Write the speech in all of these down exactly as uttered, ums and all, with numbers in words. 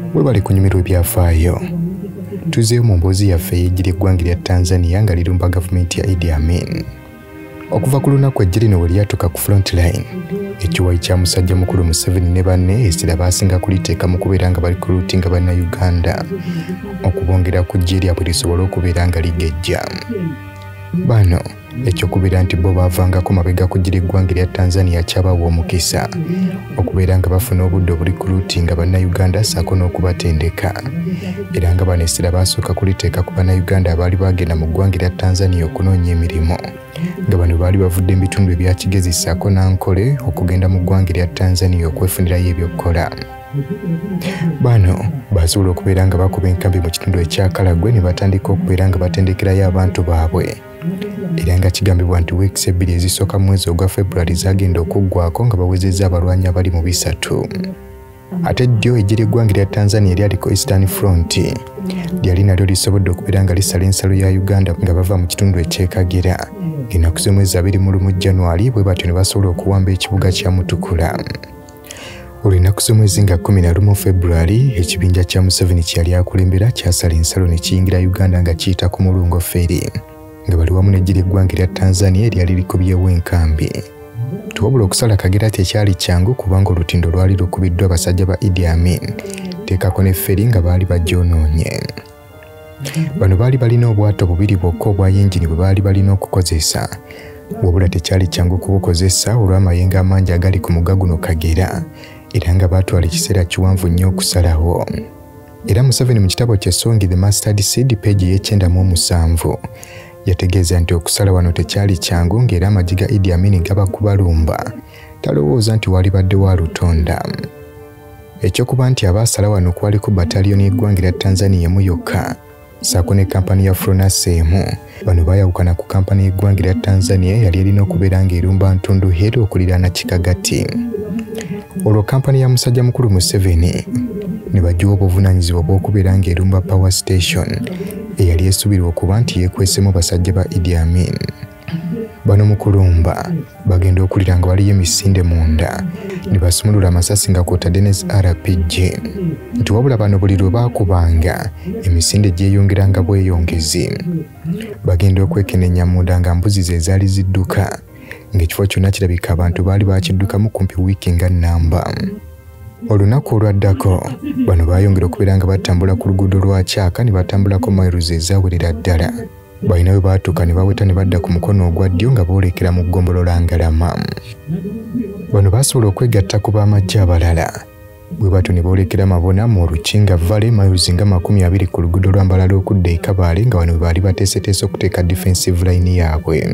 bwe bali kunyumirwa ebyafaayo. Tuzeeyo mu mboozi yaffe ey'eggye eggwanga lya Tanzania nga lirumba gavumenti ya Idi Amin. Okuva ku lunaku eggye lino we lyatuuka ku frontline, ekiwayi kya musajja mukulu Museveni ne banne essira baasinga kuliteeka mu kubeera nga bali ku luuti nga bannayuganda okubongera ku ggye lyabwe lisobole okubeera nga ligejja. Bano ekyokubeera nti bo baavangako mabega ku ggye ly'eggwanga lya Tanzania kyabawa omukisa okubeera nga bafuna obudde obuli ku luuti nga bannayuganda ssaako n'okubatendeka. Era nga bano essira baasooka kuliteeka ku bannayuganda abaali bagenda mu ggwanga lya Tanzania okunoonya emirimu, nga bano baali bavudde mu bitundu ebya Kigezi ssaako Nankole okugenda mu ggwanga lya Tanzania okwefunirayo eby'okukola. Bano baasobola okubeera nga bakuba enkambi mu kitundu ekya Kalagwe ne batandika okubeera nga batendekerayo abantu baabwe. Era nga kigambibwa nti weekisi ebbiri ezisooka mu mwezi ogwa February zagenda okuggwako nga bawezezza abalwanyi abali mu bisatu. Ate ddyo eggye ly'eggwanga lya Tanzania eryaliko Eastern Front lyali nalyo lisobodde okubeera nga lisala ensalo ya Uganda nga bava mu kitundu eky'e Kagera ng'ennaku z'omwezi abiri mu lumu January bwe batyo ne basobola okuwamba ekibuga kya Mutukula. Olunaku z'omwezi nga kkumi na lumu February ekibinja kya Museveni kye yali akulembera kyasala ensalo ne kiyingira Uganda nga kiyita ku Mulungo Ferry nga bali wamu n'eggye ly'eggwanga lya Tanzania eryali likubyewo enkambi. Tuwabula okusala Kagera tekyali kyangu kubanga olutindo lwali lukubiddwa abasajja ba Idi Amin teekako ne ferry nga baali bagyonoonye. Bano baali balina obwato bubiri bwokka obwa yingini bwe baali balina okukozesa, wabula tekyali kyangu kubukozesa olw'amayengo amangi agali ku mugga guno Kagera era nga baatwala ekiseera kiwanvu nnyo okusalawo. Era Museveni mu kitabo kye Songi the Mustard Seed page y'ekyenda mu musanvu yategeeza nti okusala wano tekyali kyangu ng'era amagye ga Idi Amin gaba kubalumba talowooza nti wali badde wa lutonda. Ekyokuba nti abaasala wano kwaliko bataliyoni y'eggwanga lya Tanzania emu yokka ssaako ne kampani ya Fronase emu. Bano baayawukana ku kampani y'eggwanga lya Tanzania yali erina okubeera ng'erumba Ntundu Hill okuliraana Kikagati. Olwo kampani ya musajja mukulu Museveni ne bagiwa obuvunaanyizibwa bw'okubeera ng'erumba power station eyali esuubirwa okuba nti yeekwesemu basajja ba Idi Amin. Bano mu kulumba bagenda okulira nga waliyo emisinde munda ne basumulula amasasi nga kwotadde ne R P G nti wabula bano buli lwe baakubanga emisinde gyeyongeranga bweyongezi. Bagenda okwekenneenya munda nga mbuzi ze zaali zidduka ng'ekifo kyonna kirabika abantu baali bakiddukamu kumpi wiiki nga nnamba. Olunaku olwaddako bano baayongera okubeera nga batambula ku luguudo lwa Kyaka ne batambulako mayiruzi ezaawerera ddala. Balina we baatuuka ne baweta ne badda ku mukono ogwa ddyo nga boolekera mu ggombolola Ngalama. Bano baasobola okwegatta ku b'amagye abalala bwe batyo ne boolekera Mabona mu Rukinga Valley mayiruzi nga makumi abiri ku luguudo lwa Mbalala okudda e Kabale nga bano baali bateeseteese okuteeka defensive line yaabwe.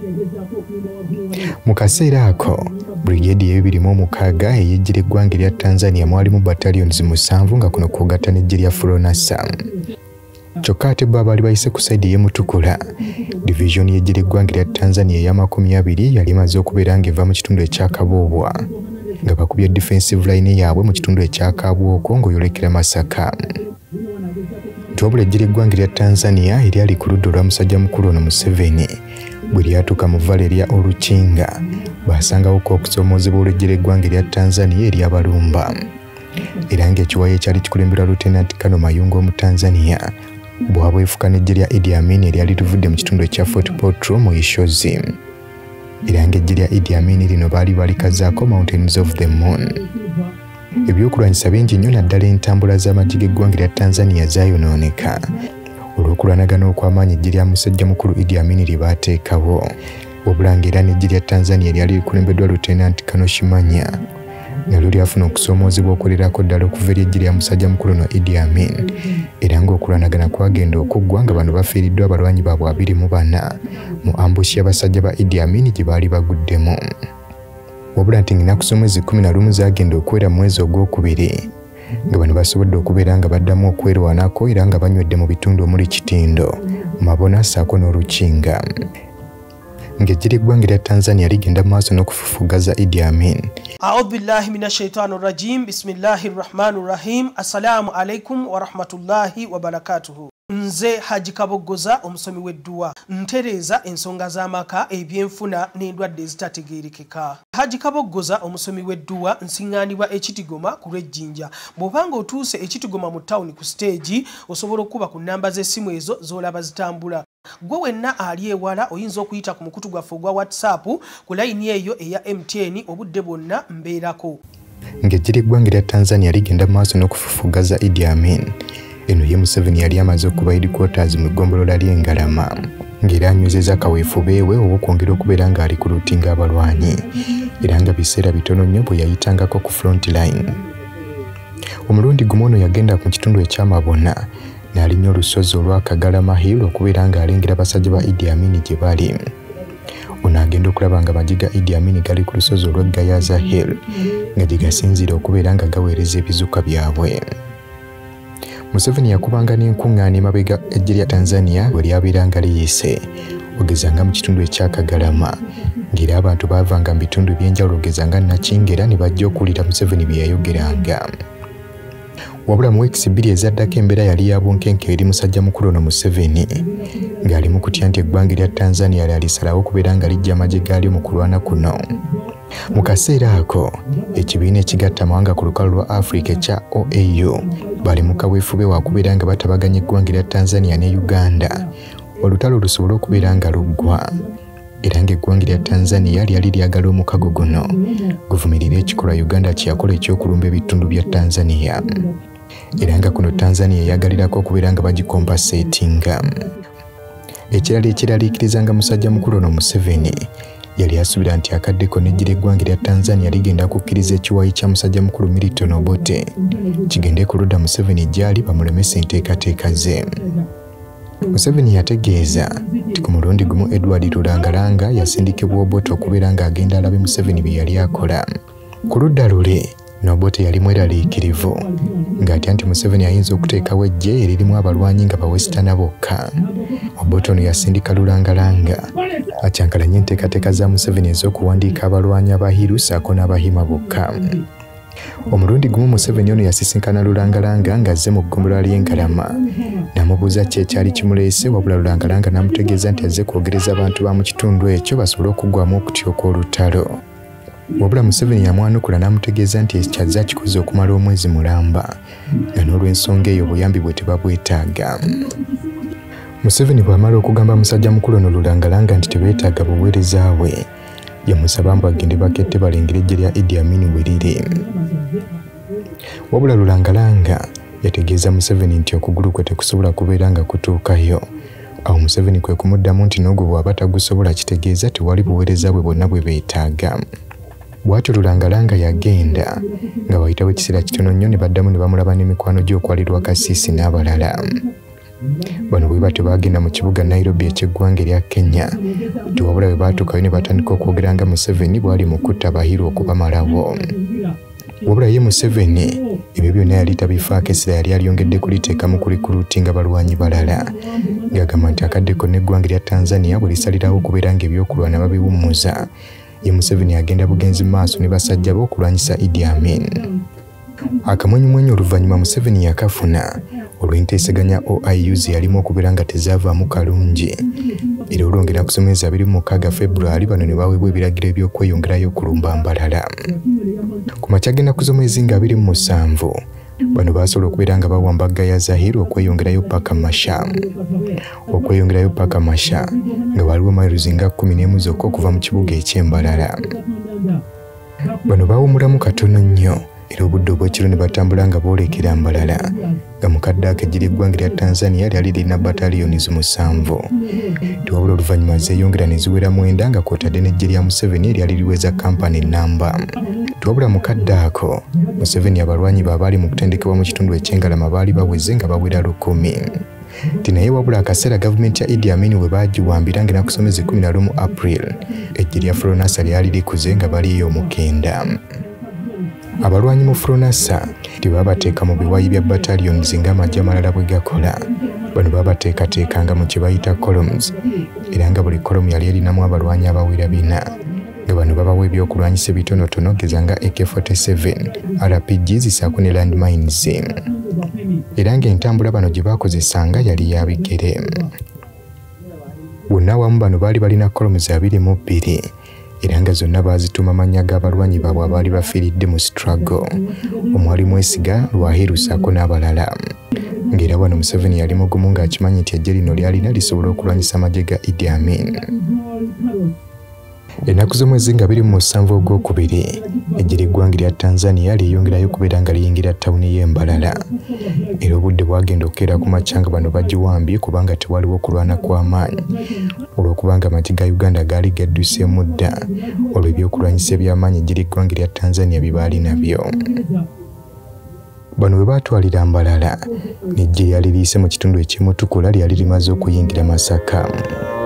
Mu kaseera ako brigade y'ebibiri mu mukaaga ey'eggye ly'eggwanga lya Tanzania mwalimu battalions musanvu nga kuno kwogatta n'eggye lya Fronasa. Kyokka ate bo abaali bayise ku sayidi y'e Mutukula, division y'eggye ly'eggwanga lya Tanzania eya makumi abiri yali emaze okubeera ng'eva mu kitundu ekya Kaboobwa nga bakubye defensive line yaabwe mu kitundu ekya Kabwoko ng'oyolekera Masaka. Wabula eggye ly'eggwanga lya Tanzania eryali ku ludda olwa musajja mukulu ono Museveni bwe lyatuuka mu vale erya Olukinga baasangawo ko okusoomoozebwa olw'eggye ly'eggwanga lya Tanzania ery'abalumba. Era ng'ekiwayi ekyali kikulemberwa Lieutenant Kano Mayunga omu Tanzania bwabwefuka n'eggye lya Idi Amin eryali livudde mu kitundu ekya Fort Portal mu Ishozi. Era ng'eggye lya Idi Amin lino baali balikazaako Mountains of the Moon. Ebyokulwanyisa bingi nnyo naddala entambula z'amagye g'eggwanga lya Tanzania zaayonooneka olw'okulwanagana okw'amaanyi eggye lya musajja mukulu Idi Amin lye baateekawo, wabula ng'era n'eggye lya Tanzania eryali likulembeddwa Lieutenant Kano Shimanya nalyo lyafuna okusoomoozebwa okulerako ddala okuva eri eggye lya musajja mukulu no Idi Amin, era ng'okulwanagana kwagenda okuggwa nga bano bafiiriddwa abalwanyi baabwe abiri mu bana mu ambushi y'abasajja ba Idi Amin gye baali baguddemu. Wabula nti ng'ennaku z'omwezi kkumi na lumu zaagenda okuwera mu mwezi ogwokubiri nga bano basobodde okubeera nga baddamu okwerwanako era nga banywedde mu bitundu omuli Kitindo, Mabona ssaako n'Olukinga. Ng'eggye ly'eggwanga lya Tanzania ligenda mu maaso n'okufufugaza Idi Amin. A'udhu billahi minash shaitani rajim. Bismillahir rahmanir rahim. Assalamu alaikum wa rahmatullahi wa barakatuhu. Nze Haji Kaboggoza omusomi w'edduwa ntereeza ensonga z'amaka ebyenfuna n'endwadde ezitategeerekeka. Haji Kaboggoza omusomi w'edduwa nsiŋŋaanibwa ekitigoma ku lw'ejjinja. Bw'obanga otuuse ekitigoma mu ttawuni ku siteegi osobola okuba ku nnamba z'essimu ezo z'olaba zitambula. Gwe wenna ali ewala oyinza okuyita ku mukutu gwaffe ogwa WhatsApp ku layini eyo eya M T N obudde bwonna mbeerako. Ng'eggye ly'eggwanga lya Tanzania ligenda mu maaso n'okufufugaza Idi Amin. Eno ye Museveni yali amaze okuba headquarters mu ggombolola ly'Engalama ng'era anyuzeza kaweefube we obw'okwongera okubeera ng'ali ku luutinga abalwanyi era nga biseera bitono nnyo bwe yayitangako ku front line. Omulundi gumu ono yagenda ku kitundu eky'amabona n'alinnya olusozi olwa Kagalama Hill okubeera ng'alengera basajja ba Idi Amin gye bali. Ono agenda okulaba nga amagye ga Idi Amin gali ku lusozi olw'Gayaza Hill nga gye gasinziira okubeera nga gaweereza ebizuka byabwe. Museveni yakubanga n'enkuŋŋaana emabega eggye lya Tanzania bwe lyabeera nga liyise ogeza nga mu kitundu ekya-Kagalama ng'era abantu baavanga mu bitundu by'enjawulo ogeza nga Nakingera ne bajja okuwulira Museveni bye yayogeranga. Wabula mu weekisi bbiri ezaddako embeera yali ya bunkenke eri musajja mukulu ono Museveni ng'ali mu kutya nti eggwanga lya Tanzania lyalisalawo okubeera nga lijja amagye gaalyo mu kulwana kuno. Mu kaseera ako ekibiina ekigatta amawanga ku lukalu lwa Africa ekya O A U bali mu kaweefube wakubeera nga batabaganya eggwanga lya Tanzania ne Uganda olutalo lusobole okubeera nga luggwa era ng'eggwanga lya Tanzania lyali lyagala omukago guno guvumirira ekikolwa Uganda kye yakola ekyokulumba ebitundu bya Tanzania era nga kuno Tanzania yagalirako okubeera nga bagikompasetinga. Ekirala ekiraliikiriza nga musajja mukulu ono Museveni yali asuubira nti akaddeko n'eggye ly'eggwanga lya Tanzania ligenda kukkiriza ekiwayi kya musajja mukulu Milton Obote kigende ku ludda Museveni gy'ali bamulemesa enteekateeka ze. Museveni yategeeza nti ku mulundi gumu Edward Lulangalanga yasindikibwa Obote okubeera ng'agenda alabe Museveni bye yali akola. Ku ludda lule n'Obote yali mweraliikirivu ng'atya nti Museveni ayinza okuteekawo eggye eririmu abalwanyi nga bawesitana bokka. Obote ono yasindika Lulangalanga akyankalanye enteekateeka za Museveni ez'okuwandiika abalwanyi abahiru ssaako n'abahima bokka. Omulundi gumu Museveni ono yasisinkana Lulangalanga ng'azze mu ggombolola ly'Engalama n'amubuuza ki ekyali kimuleese wabula Lulangalanga n'amutegeeza nti azze kwogereza abantu ba mu kitundu ekyo basobole okuggwamu okutya okw'olutalo. Wabula Museveni yamwanukula n'amutegeeza nti ekyazze akikoze okumala omwezi mulamba nga n'olw'ensonga eyo obuyambi bwe tebabwetaaga. Museveni bw'amala okugamba musajja mukulu ono Lulangalanga nti tebeetaaga buweereza bwe yamusaba mbu agende bakette balengera eggye lya Idi Amin we liri. Wabula Lulangalanga yategeeza Museveni nti okugulu kwe tekusobola kubeera nga kutuukayo. Awo Museveni kwe kumuddamu nti n'ogwo bw'aba tagusobola kitegeeza tewali buweereza bwe bwonna bwe beetaaga. Bw'atyo Lulangalanga yagenda nga wayitawo ekiseera kitono nnyo ne baddamu ne bamulaba n'emikwano gye okwalirwa Kasiisi n'abalala. Bano bwe batyo baagenda mu kibuga Nairobi eky'eggwanga erya Kenya nti wabula bwe baatuukayo ne batandika okwogera nga Museveni bw'ali mu kutta abahiru okubamalawo. Wabula ye Museveni ebyo byonna yali tabifaako essira yali alyongedde kuliteekamu ku likuluutinga balwanyi balala ng'agamba nti akaddeko n'eggwanga lya Tanzania bwe lisalirawo okubeera ng'ebyokulwana babiwummuza ye Museveni agenda bugenzi mu maaso ne basajja be okulwanyisa Idi Amin. Akamwenyumwenyu oluvannyuma Museveni yakafuna olw'enteeseganya O I U ze yalimu okubeera nga tezaavaamu kalungi era olwongera kusomeza abiri mu mukaaga February bano ne baweebwa ebiragiro eby'okweyongerayo okulumba mbalala. Ku makya genda kuzomwezi nga abiri mu musanvu bano baasobola okubeera nga bawamba Gayaza Hill okweyongerayo paka Masha. Okweyongerayo paka Masha nga waliwo mayiruzi nga kkumi n'emu zokka okuva mu kibuga eky'embalala. Bano baawumulamu katono nnyo era obudde obw'ekiro ne batambula nga boolekera mbalala nga mukadde ak'eggye ly'eggwanga lya Tanzania lyali lirina bataliyoni musanvu. Tiwabula oluvannyuma zeeyongera ne ziwera mwenda nga kw'otadde n'eggye lya Museveni eryali liweza kampani nnamba. Tiwabula mukadde ako Museveni abalwanyi be abaali mu kutendekebwa mu kitundu eky'Engalama baali baweze nga bawera lukumi. Ti naye wabula akaseera gavumenti ya Idi Amin we baagiwambira ng'enaku ssomezi kkumi na lumu April eggye lya Fronasa lyali likuze nga baliyo omukenda. Abalwanyi mu Fronasa tebabateeka mu biwayi bya battalions ng'amagye amalala bwe gakola. Bano babateekateekanga mu kye bayita columns era nga buli column yali erinamu abalwanyi abawera bina nga bano babawa ebyokulwanyisa ebitonotono geza nga A K forty-seven, R P Gs ssaako ne landmines. era ng'entambula bano gye baakozesanga yali ya bigere. Bonna wamu bano baali balina kolomuzi abiri mu bbiri era nga zonna baazituma mannya g'abalwanyi baabwe abaali bafiiridde mu struggle omwali Mwesiga, Lwahiru ssaako n'abalala. Ng'era wano Museveni yali mugumu ng'akimanyi nti eggye lino lyalina lisobola okulwanyisa amagye ga Idi Amin. Ennaku z'omwezi nga biri mu musanvu ogwokubiri eggye ly'eggwanga lya Tanzania lyeyongerayo okubeera nga liyingira ttawuni y'e Mbarara. Era obudde bwagenda okukeera ku makya nga bano bagiwambye kubanga tewaliwo okulwana kw'amaanyi olw'okubanga amagye ga Uganda gaali gadduseemu dda olwo ebyokulwanyisa eby'amaanyi eggye ly'eggwanga lya Tanzania bye baali nabyo. Bano bwe baatwalira Mbarara n'eggye lyali liyise mu kitundu eky'e Mutukula lyali limaze okuyingira Masaka.